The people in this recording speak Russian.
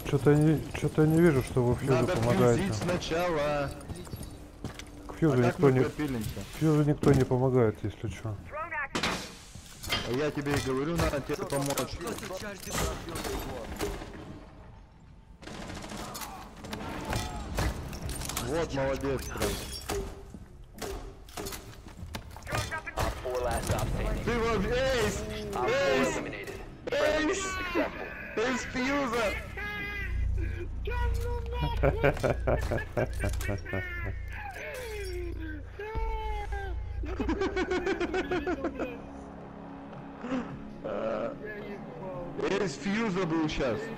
Что-то я не вижу, что вы фьюзу Надо помогаете. фьюзить сначала. Фьюзу А как мы никто пропилимся? Фьюзу никто не помогает, если что. А я тебе и говорю, надо тебе помочь. Вот, молодец, прям. Ты вообще... Эйс! Эйс! Эйс! Эйс фьюза! Эйс фьюза был сейчас.